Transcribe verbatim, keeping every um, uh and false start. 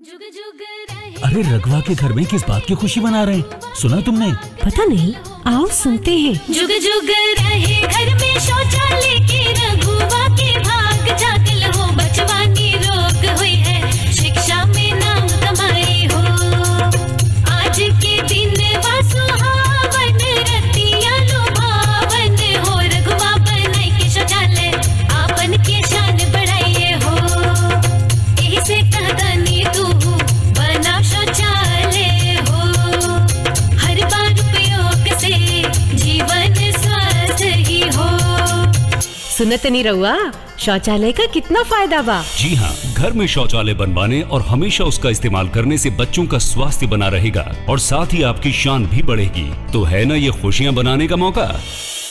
अरे रघवा के घर में किस बात की खुशी मना रहे हैं? सुना तुमने? पता नहीं, आओ सुनते हैं। जुग जुग रहे घर में शौचालय के रघुवा के भाग जागल हो, बचवानी रोग हुई है, शिक्षा में नाम कमाई हो। आज के दिन वा सुहावन, रतिया लुभावन हो, रघुवा बनाई के शौचालय आपन के शान बढ़ाइए हो। ऐसे कहदानी तू बना शौचालय हो, हर बार उपयोग से जीवन स्वस्थ ही हो। सुनत नहीं रहुआ, शौचालय का कितना फायदा बा। जी हाँ, घर में शौचालय बनवाने और हमेशा उसका इस्तेमाल करने से बच्चों का स्वास्थ्य बना रहेगा और साथ ही आपकी शान भी बढ़ेगी। तो है ना ये खुशियाँ बनाने का मौका।